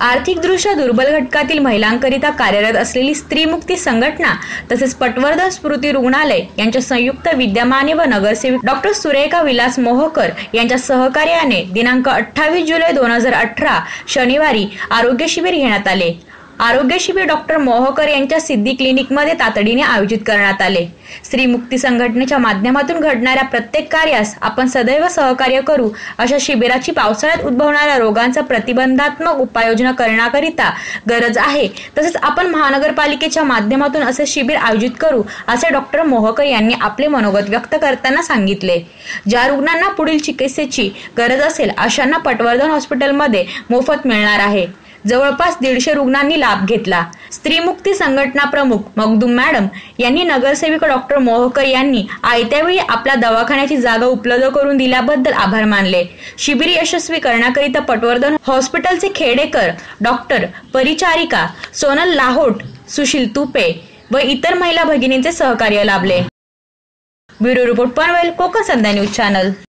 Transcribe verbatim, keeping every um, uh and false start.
आर्थिकदृष्ट्या दुर्बल घटकातील महिलांकरिता कार्यरत असलेली स्त्रीमुक्ती संघटना तसेच पटवर्धन स्मृती रुग्णालय यांच्या संयुक्त विद्यमाने व नगरसेवक डॉक्टर सुरेखा विलास मोहोकर यांच्या सहकार्याने दिनांक अठ्ठावीस जुलै दोन हजार अठरा शनिवारी आरोग्य शिबिर घेण्यात आले। आरोग्य शिबिर डॉक्टर मोहोकर यांच्या सिद्धी क्लिनिकमध्ये तातडीने आयोजित करण्यात आले। स्त्री मुक्ती संघटनेच्या माध्यमातून घडणाऱ्या प्रत्येक कार्यास आपण सदैव सहकार्य करू अशा शिबिराची पावसाळ्यात उद्भवणाऱ्या रोगांचा प्रतिबंधात्मक उपाययोजना करण्याकरिता गरज आहे। तसेच आपण महानगरपालिकेच्या माध्यमातून असे शिबिर आयोजित करू असे डॉक्टर मोहोकर यांनी आपले मनोगत व्यक्त करताना सांगितले। ज्या रुग्णांना पुढील चिकित्सेची गरज असेल अशांना पटवर्धन हॉस्पिटलमध्ये मोफत मिळणार आहे। जवळपास दीडशे रुग्णांनी लाभ घेतला। स्त्री मुक्ती संघटना प्रमुख मखदूम मॅडम यांनी नगरसेविका डॉक्टर मोहोकर यांनी आयत्यावेळी आपल्या दवाखान्याची जागा उपलब्ध करून दिल्याबद्दल आभार मानले। शिबिर यशस्वी करण्याकरिता पटवर्धन हॉस्पिटलचे खेडेकर डॉक्टर परिचारिका सोनल लाहोट, सुशील तुपे व इतर महिला भगिनींचे सहकार्य लाभले। Bureau report Panvel, Konkan Sandhya news channel.